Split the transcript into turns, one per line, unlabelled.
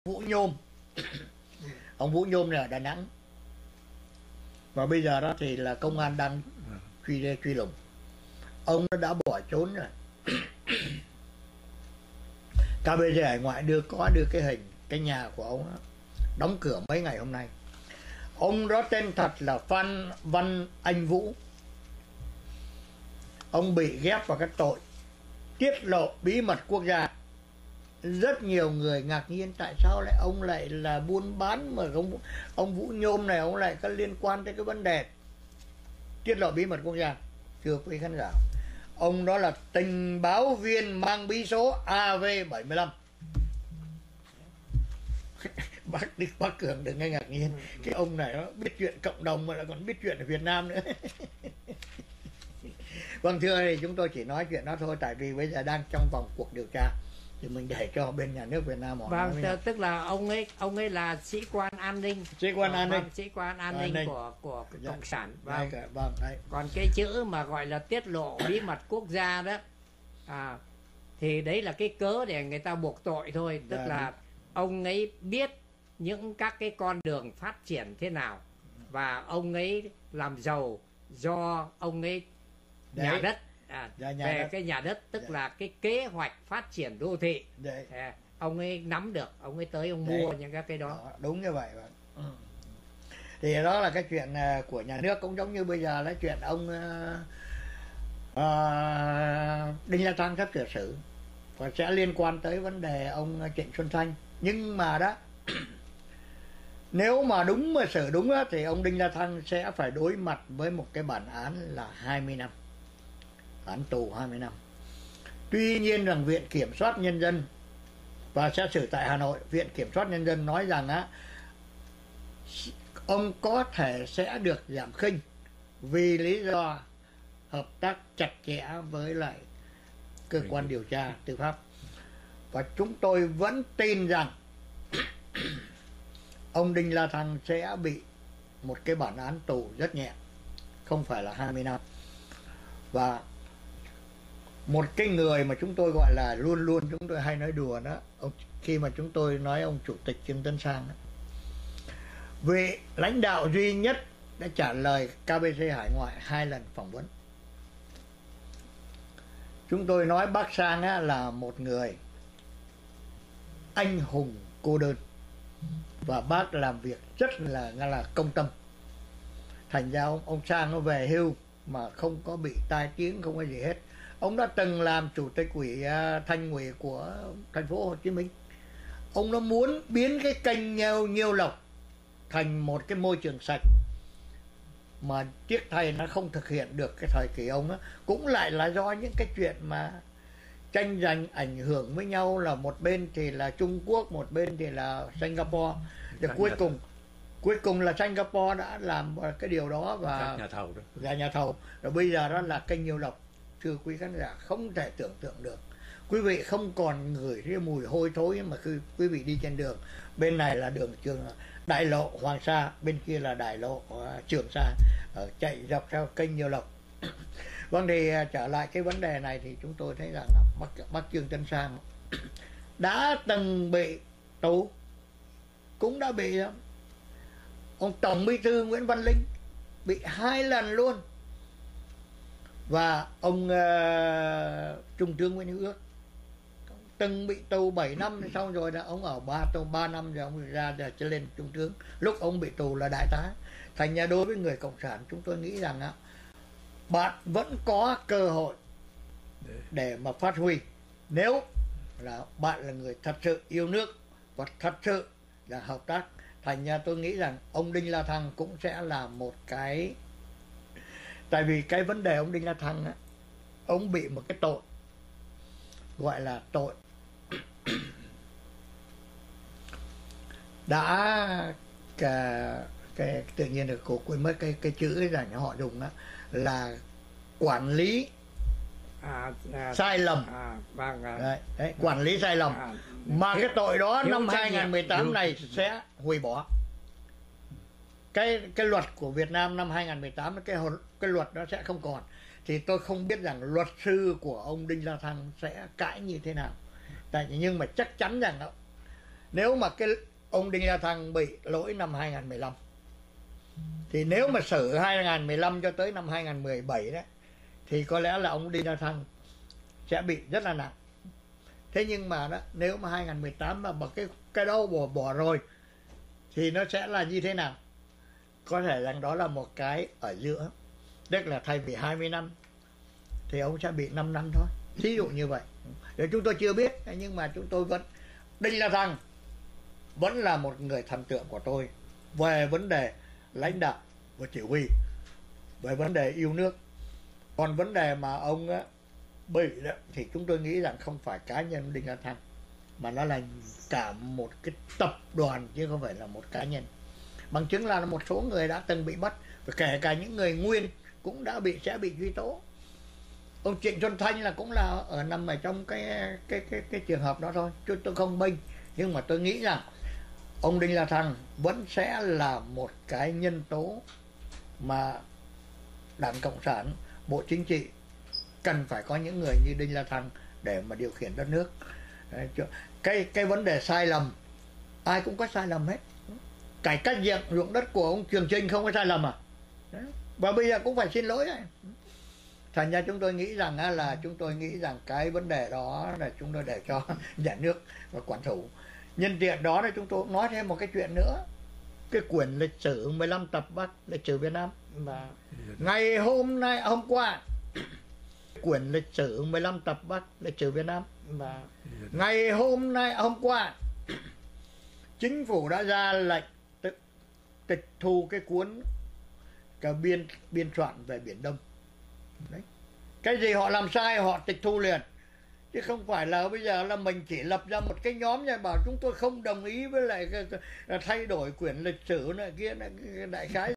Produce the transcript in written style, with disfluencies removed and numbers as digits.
Vũ Nhôm. Ông Vũ Nhôm này ở Đà Nẵng, và bây giờ đó thì là công an đang truy lùng. Ông đã bỏ trốn rồi. KBG Hải Ngoại đưa cái hình cái nhà của ông đó, đóng cửa mấy ngày hôm nay. Ông đó tên thật là Phan Văn Anh Vũ. Ông bị ghép vào cái tội tiết lộ bí mật quốc gia. Rất nhiều người ngạc nhiên tại sao lại ông lại là buôn bán, mà ông Vũ Nhôm này ông lại có liên quan tới cái vấn đề tiết lộ bí mật quốc gia. Thưa quý khán giả, ông đó là tình báo viên mang bí số AV75. Bác Cường đừng nghe ngạc nhiên, cái ông này nó biết chuyện cộng đồng mà lại còn biết chuyện ở Việt Nam nữa. Vâng, thưa thì chúng tôi chỉ nói chuyện đó thôi, tại vì bây giờ đang trong vòng cuộc điều tra thì mình để cho bên nhà nước Việt Nam họ
vâng, tức là ông ấy là sĩ quan an ninh,
sĩ quan an ninh,
sĩ quan an ninh của cộng sản.
Vâng, vâng, đấy.
Còn cái chữ mà gọi là tiết lộ bí mật quốc gia đó thì đấy là cái cớ để người ta buộc tội thôi, tức là ông ấy biết những các cái con đường phát triển thế nào, và ông ấy làm giàu do ông ấy nhà đất về cái nhà đất, tức là cái kế hoạch phát triển đô thị. Ông ấy nắm được, ông ấy tới ông mua những cái đó.
Đúng như vậy. Thì đó là cái chuyện của nhà nước, cũng giống như bây giờ là chuyện ông Đinh La Thăng sắp sửa xử, và sẽ liên quan tới vấn đề ông Trịnh Xuân Thanh. Nhưng mà đó, nếu mà đúng mà xử đúng đó, thì ông Đinh La Thăng sẽ phải đối mặt với một cái bản án là 20 năm, án tù 20 năm. Tuy nhiên rằng Viện Kiểm soát Nhân dân, và sẽ xử tại Hà Nội, Viện Kiểm soát Nhân dân nói rằng ông có thể sẽ được giảm khinh vì lý do hợp tác chặt chẽ với lại cơ quan điều tra tư pháp. Và chúng tôi vẫn tin rằng ông Đinh La Thăng sẽ bị một cái bản án tù rất nhẹ, không phải là 20 năm. Và một cái người mà chúng tôi gọi là luôn luôn chúng tôi hay nói đùa đó, khi mà chúng tôi nói ông Chủ tịch Trương Tấn Sang đó, vị lãnh đạo duy nhất đã trả lời KBG Hải Ngoại 2 lần phỏng vấn. Chúng tôi nói bác Sang là một người anh hùng cô đơn, và bác làm việc rất là công tâm. Thành ra ông Sang nó về hưu mà không có bị tai tiếng, không có gì hết. Ông đã từng làm chủ tịch Thành ủy của thành phố Hồ Chí Minh. Ông nó muốn biến cái kênh Nhiêu Lộc thành một cái môi trường sạch, mà tiếc thay nó không thực hiện được cái thời kỳ ông đó. Cũng lại là do những cái chuyện mà tranh giành ảnh hưởng với nhau, là một bên thì là Trung Quốc, một bên thì là Singapore. Thì cuối cùng là Singapore đã làm cái điều đó và nhà thầu. Rồi bây giờ đó là kênh Nhiêu Lộc. Thưa quý khán giả, không thể tưởng tượng được. Quý vị không còn ngửi cái mùi hôi thối mà khi quý vị đi trên đường. Bên này là đường đại lộ Hoàng Sa, bên kia là đại lộ Trường Sa, chạy dọc theo kênh Nhiêu Lộc. Vâng, thì trở lại cái vấn đề này thì chúng tôi thấy rằng bác Trương Tấn Sang đã từng bị tù, cũng đã bị ông Tổng Bí thư Nguyễn Văn Linh bị 2 lần luôn, và ông Trung tướng Nguyễn Hữu Ước từng bị tù 7 năm, xong rồi là ông ở 3 năm rồi ông ra trở lên trung tướng. Lúc ông bị tù là đại tá. Thành ra đối với người cộng sản, chúng tôi nghĩ rằng bạn vẫn có cơ hội để mà phát huy, nếu là bạn là người thật sự yêu nước và thật sự là hợp tác. Thành ra tôi nghĩ rằng ông Đinh La Thăng cũng sẽ là một cái, tại vì cái vấn đề ông Đinh La Thăng ông bị một cái tội gọi là tội đã cái tự nhiên là cô quên mất cái chữ là họ dùng đó là quản lý sai lầm. Đấy, quản lý sai lầm. Mà cái tội đó năm 2018 này sẽ hủy bỏ. Cái luật của Việt Nam năm 2018, cái luật đó sẽ không còn. Thì tôi không biết rằng luật sư của ông Đinh La Thăng sẽ cãi như thế nào. Nhưng mà chắc chắn rằng nếu mà cái ông Đinh La Thăng bị lỗi năm 2015 thì nếu mà xử 2015 cho tới năm 2017 đấy thì có lẽ là ông Đinh La Thăng sẽ bị rất là nặng. Thế nhưng mà đó, nếu mà 2018 mà cái đó bỏ rồi thì nó sẽ là như thế nào? Có thể rằng đó là một cái ở giữa, tức là thay vì 20 năm thì ông sẽ bị 5 năm thôi, thí dụ như vậy. Để chúng tôi chưa biết, nhưng mà chúng tôi vẫn, Đinh La Thăng vẫn là một người thần tượng của tôi về vấn đề lãnh đạo và chỉ huy, về vấn đề yêu nước. Còn vấn đề mà ông á, bị đó, thì chúng tôi nghĩ rằng không phải cá nhân Đinh La Thăng, mà nó là cả một cái tập đoàn chứ không phải là một cá nhân. Bằng chứng là một số người đã từng bị bắt, và kể cả những người nguyên cũng sẽ bị truy tố. Ông Trịnh Xuân Thanh là cũng là nằm ở trong cái trường hợp đó thôi, chứ tôi không bênh. Nhưng mà tôi nghĩ rằng ông Đinh La Thăng vẫn sẽ là một cái nhân tố mà Đảng Cộng sản, Bộ Chính trị cần phải có những người như Đinh La Thăng để mà điều khiển đất nước. Cái vấn đề sai lầm, ai cũng có sai lầm hết. Cải cách ruộng đất của ông Trường Chinh không có sai lầm à? Và bây giờ cũng phải xin lỗi đấy. Thành ra chúng tôi nghĩ rằng cái vấn đề đó là chúng tôi để cho nhà nước và quản thủ. Nhân tiện đó là chúng tôi nói thêm một cái chuyện nữa. Cái quyển lịch sử 15 tập lịch sử Việt Nam mà ngày hôm qua, quyển lịch sử 15 tập lịch sử Việt Nam mà ngày hôm qua chính phủ đã ra lệnh tịch thu cái cuốn biên soạn về Biển Đông. Đấy. Cái gì họ làm sai họ tịch thu liền, chứ không phải là bây giờ là mình chỉ lập ra một cái nhóm này bảo chúng tôi không đồng ý với lại thay đổi quyển lịch sử này kia, đại khái